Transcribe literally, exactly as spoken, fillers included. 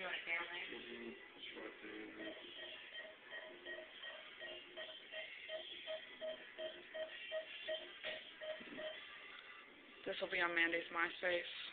Mm-hmm. Short family. This will be on Mandy's MySpace.